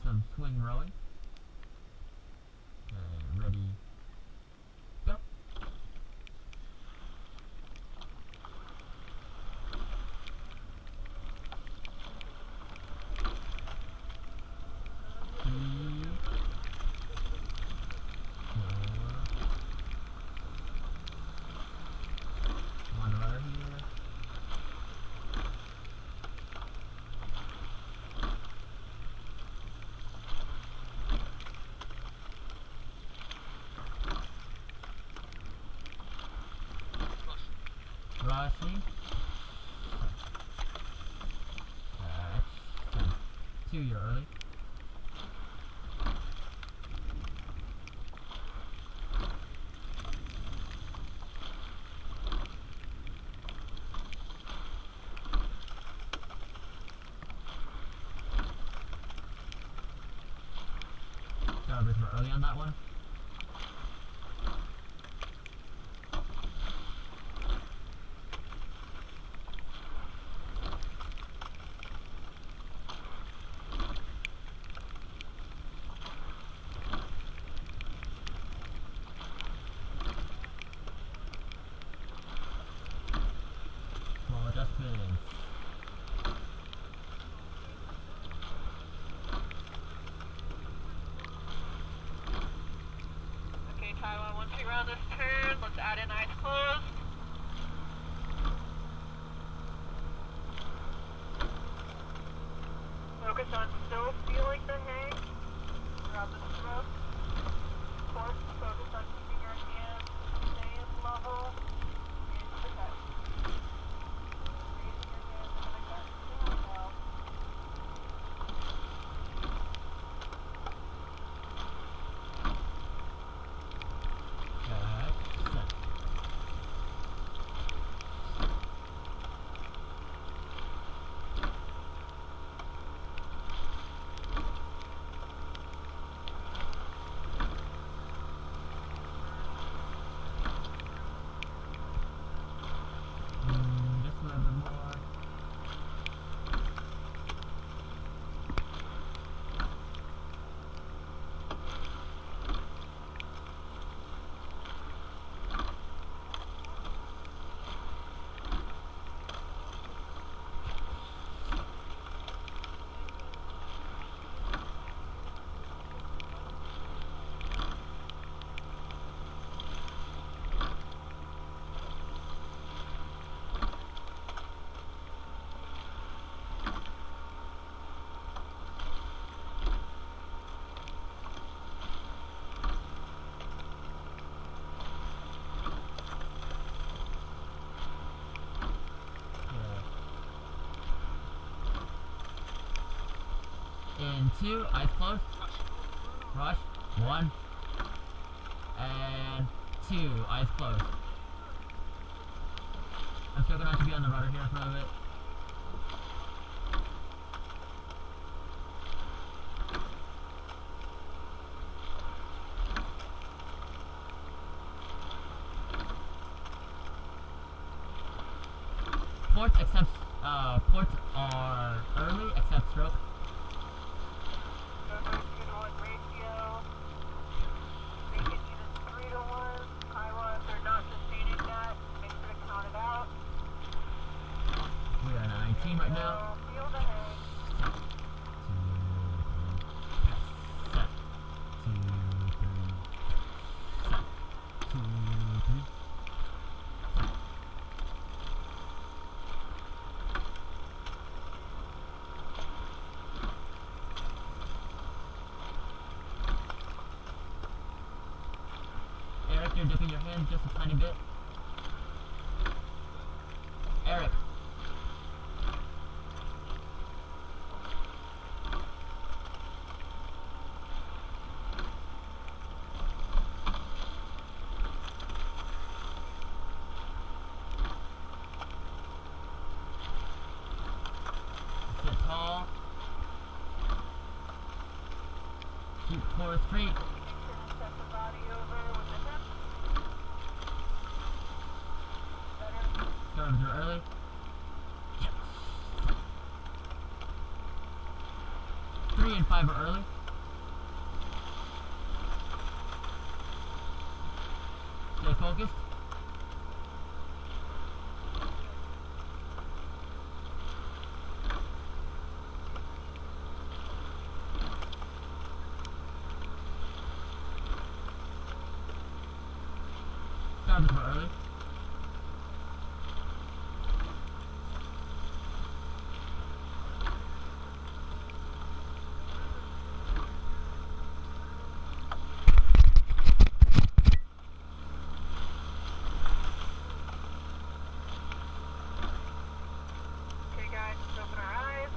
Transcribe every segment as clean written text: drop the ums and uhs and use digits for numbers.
some swing rowing. Ready, go. One rudder here. Rushing. Two, you're early. Starboard, we're early on that one. Small adjustments. Okay, Taiwan, once we round this turn, let's add in eyes closed. Focus on still feeling the hang throughout the stroke. Of course, focus on keeping your hands staying level. Raise the gut. Raising your hands into the gut. Down now. Just a little bit more. In two, eyes closed. Rush. One. And two, eyes closed. I'm still gonna have to be on the rudder here for a bit. Ports are early, except stroke. We are 19 right now. Eric, you're dipping your hands just a tiny bit. Eric. Sit tall. Keep core straight. Started early. Yes. 3 and 5 are early. focused. Started for early. Okay, guys, let's open our eyes.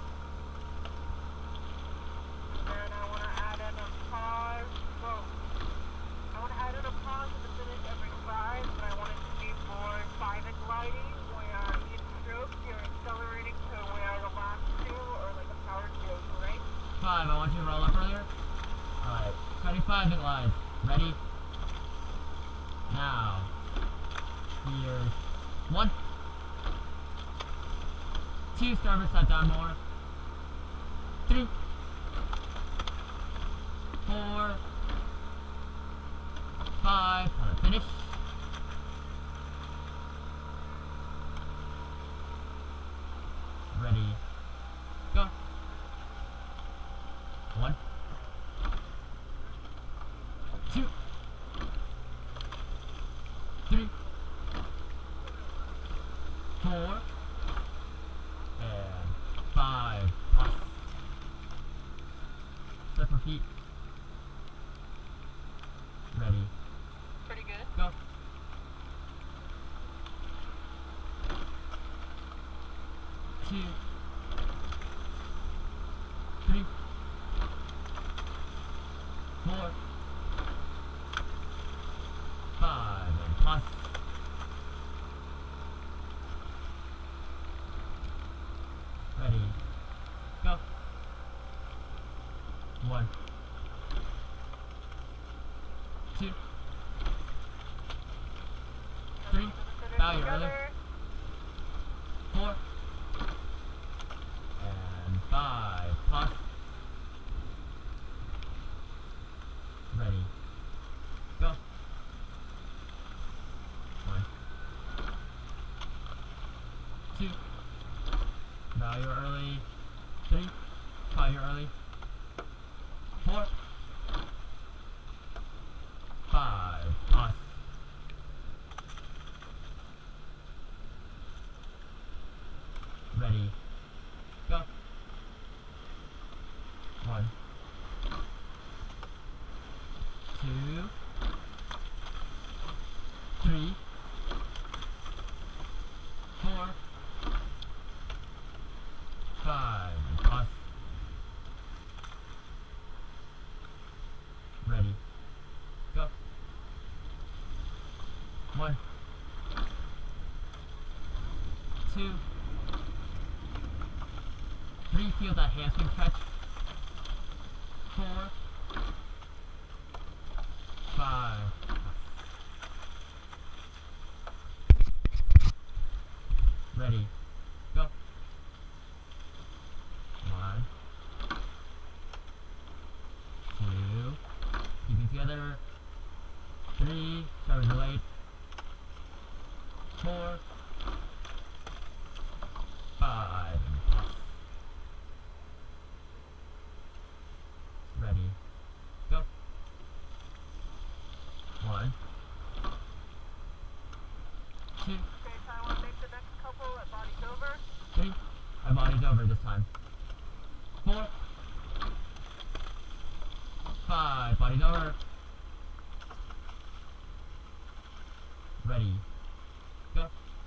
And I want to add in a pause. Whoa. I want to add in a pause at the finish every 5, but I want it to be for 5 and gliding, where each stroke you're accelerating to where the last 2 are like a power stroke, right? 5, I want you to roll up earlier. Alright, 25 to glide. Ready? Now. Here's 1. 2, starboard side down more. 3. 4. 5, on the finish. Ready. Go. 1. 2. 3. 4. And 5. Plus. Step for feet. Ready. Pretty good. Go. 2. 3. 4. 5. And plus. Ready. Go. 1. 2. 3. Bow your early. 4. And 5. Plus. Ready. Go. 1. 2. Bow your early. 3. Bow your early. 4. 5. Plus. Ready. Go. 1. 2. 3. 4. 5. Plus. Ready. Go. 1. 2. 3. Feel that hamstring stretch. 4. 5. Ready. Go. 1. 2. Keeping together. 3. Starting to late. 4. 5. Ready. Go. 1. 2. Okay, so I want to make the next couple at body's over. 3. My body's over this time. 4. 5. Body's over. Ready. Go.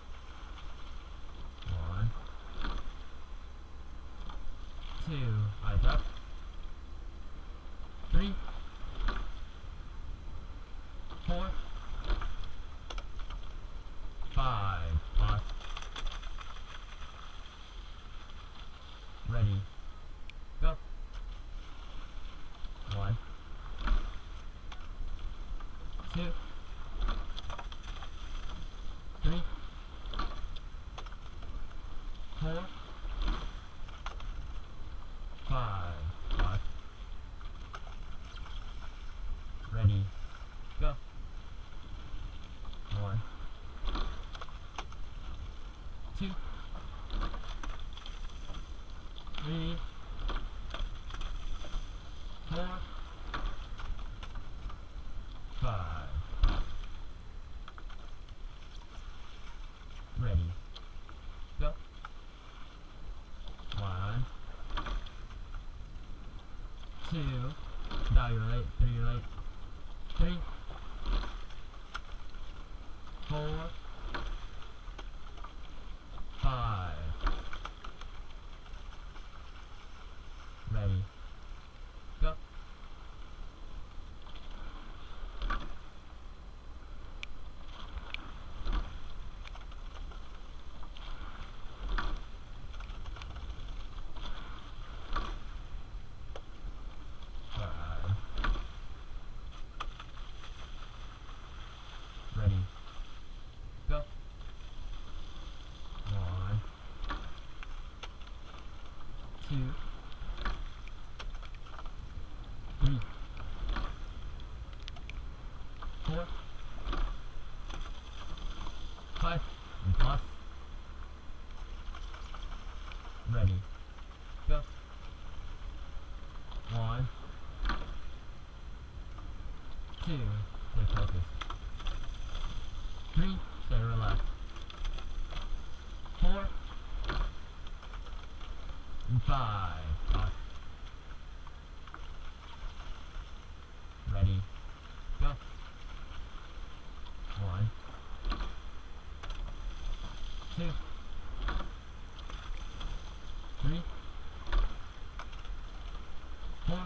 1. 2. Eyes up. 3. 4. 5. Plus. Ready. Go. 1. 2. 2, 3, 4, 5. Ready. Go. 1, 2. No, you're late. 3, you're late. 3, 4, 5. Ready. Go. 5. Ready. Go. 1, 2, 3, 4, 5, and plus. Ready. Go. 1, 2, stay focused. 3, stay relaxed. 4, and 5. Pause. Ready. Go. 1, 2, 3, 4,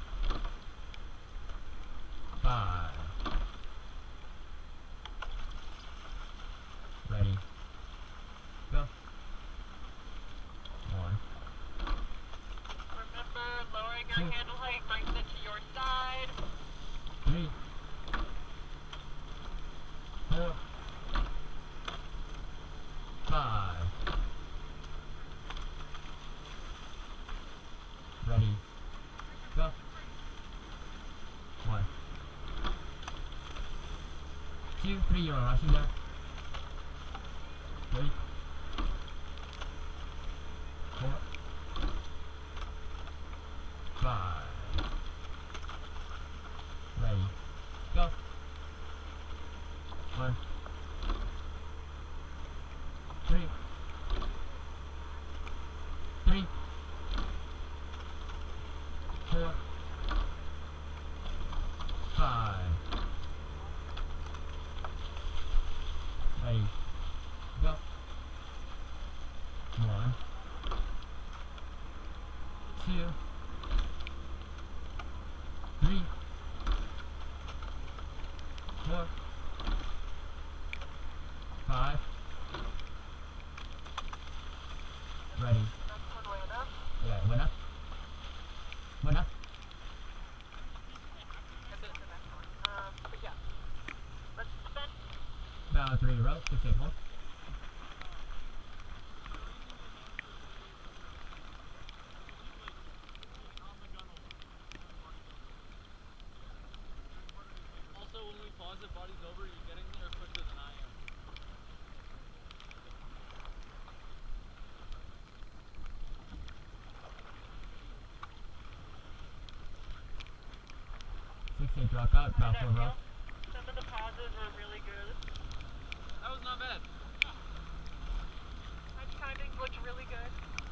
5. Ready. Go. 1, Remember, lowering your 2, handle height brings it to your side. 3, 4, 5. Ready. Go. 1, 2, 3, you're rushing there. 3, 4, 5. Ready. Go. 1, 3, 3, 4, 5. Ready. Go. 1, 2, 3, 4, 5. Ready. Next one went up. Yeah, went up. Went up. And this is the next one. But yeah. Let's spin. Down 3 row. 6, 8, 4. Also, when we pause it, body's over, you're getting there quicker than I am. Drop out, about 4 row. Some of the pauses were really good. That was not bad. My timing looked really good.